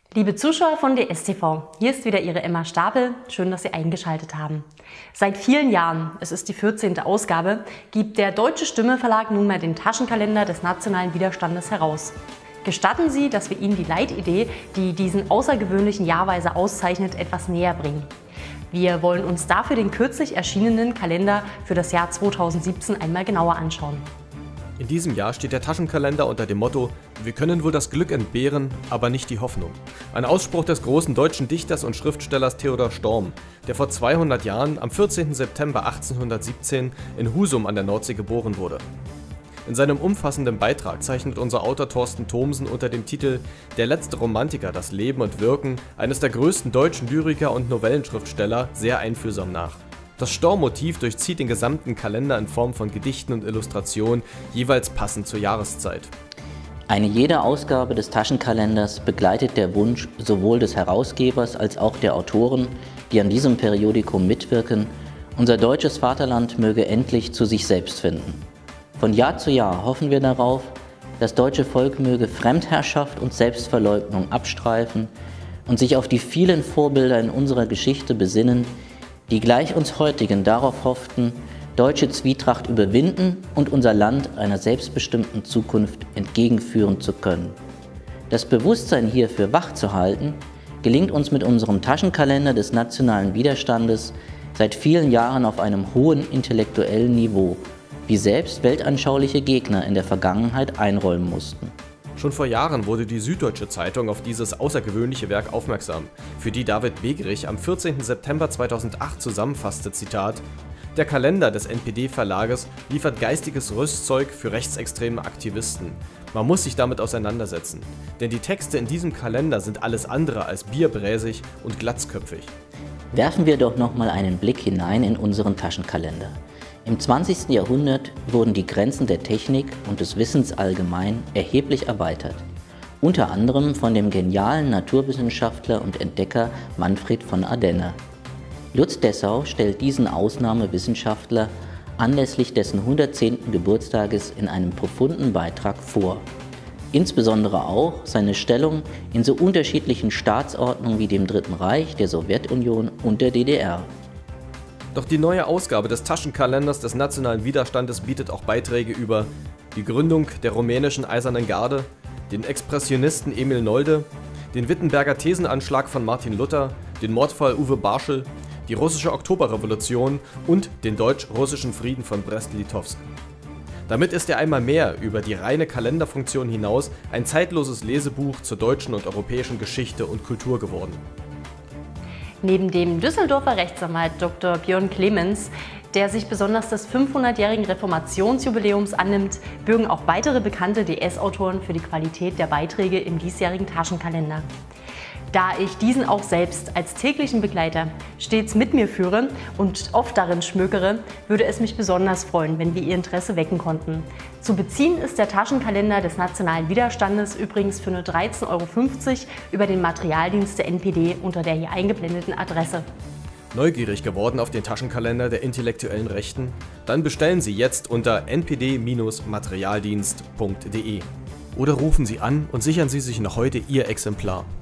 Liebe Zuschauer von DStv, hier ist wieder Ihre Emma Stapel. Schön, dass Sie eingeschaltet haben. Seit vielen Jahren, es ist die 14. Ausgabe, gibt der Deutsche Stimme Verlag nunmehr den Taschenkalender des nationalen Widerstandes heraus. Gestatten Sie, dass wir Ihnen die Leitidee, die diesen außergewöhnlichen Jahrweise auszeichnet, etwas näher bringen. Wir wollen uns dafür den kürzlich erschienenen Kalender für das Jahr 2017 einmal genauer anschauen. In diesem Jahr steht der Taschenkalender unter dem Motto: Wir können wohl das Glück entbehren, aber nicht die Hoffnung. Ein Ausspruch des großen deutschen Dichters und Schriftstellers Theodor Storm, der vor 200 Jahren am 14. September 1817 in Husum an der Nordsee geboren wurde. In seinem umfassenden Beitrag zeichnet unser Autor Thorsten Thomsen unter dem Titel Der letzte Romantiker das Leben und Wirken eines der größten deutschen Lyriker und Novellenschriftsteller sehr einfühlsam nach. Das Storm-Motiv durchzieht den gesamten Kalender in Form von Gedichten und Illustrationen, jeweils passend zur Jahreszeit. Eine jede Ausgabe des Taschenkalenders begleitet der Wunsch sowohl des Herausgebers als auch der Autoren, die an diesem Periodikum mitwirken, unser deutsches Vaterland möge endlich zu sich selbst finden. Von Jahr zu Jahr hoffen wir darauf, das deutsche Volk möge Fremdherrschaft und Selbstverleugnung abstreifen und sich auf die vielen Vorbilder in unserer Geschichte besinnen, die gleich uns heutigen darauf hofften, deutsche Zwietracht überwinden und unser Land einer selbstbestimmten Zukunft entgegenführen zu können. Das Bewusstsein hierfür wachzuhalten, gelingt uns mit unserem Taschenkalender des nationalen Widerstandes seit vielen Jahren auf einem hohen intellektuellen Niveau, wie selbst weltanschauliche Gegner in der Vergangenheit einräumen mussten. Schon vor Jahren wurde die Süddeutsche Zeitung auf dieses außergewöhnliche Werk aufmerksam, für die David Wegerich am 14. September 2008 zusammenfasste, Zitat: Der Kalender des NPD-Verlages liefert geistiges Rüstzeug für rechtsextreme Aktivisten. Man muss sich damit auseinandersetzen, denn die Texte in diesem Kalender sind alles andere als bierbräsig und glatzköpfig. Werfen wir doch nochmal einen Blick hinein in unseren Taschenkalender. Im 20. Jahrhundert wurden die Grenzen der Technik und des Wissens allgemein erheblich erweitert. Unter anderem von dem genialen Naturwissenschaftler und Entdecker Manfred von Ardenner. Lutz Dessau stellt diesen Ausnahmewissenschaftler anlässlich dessen 110. Geburtstages in einem profunden Beitrag vor. Insbesondere auch seine Stellung in so unterschiedlichen Staatsordnungen wie dem Dritten Reich, der Sowjetunion und der DDR. Doch die neue Ausgabe des Taschenkalenders des nationalen Widerstandes bietet auch Beiträge über die Gründung der rumänischen Eisernen Garde, den Expressionisten Emil Nolde, den Wittenberger Thesenanschlag von Martin Luther, den Mordfall Uwe Barschel, die russische Oktoberrevolution und den deutsch-russischen Frieden von Brest-Litowsk. Damit ist er einmal mehr über die reine Kalenderfunktion hinaus ein zeitloses Lesebuch zur deutschen und europäischen Geschichte und Kultur geworden. Neben dem Düsseldorfer Rechtsanwalt Dr. Björn Clemens, der sich besonders des 500-jährigen Reformationsjubiläums annimmt, bürgen auch weitere bekannte DS-Autoren für die Qualität der Beiträge im diesjährigen Taschenkalender. Da ich diesen auch selbst als täglichen Begleiter stets mit mir führe und oft darin schmökere, würde es mich besonders freuen, wenn wir Ihr Interesse wecken konnten. Zu beziehen ist der Taschenkalender des nationalen Widerstandes übrigens für nur 13,50 € über den Materialdienst der NPD unter der hier eingeblendeten Adresse. Neugierig geworden auf den Taschenkalender der intellektuellen Rechten? Dann bestellen Sie jetzt unter npd-materialdienst.de oder rufen Sie an und sichern Sie sich noch heute Ihr Exemplar.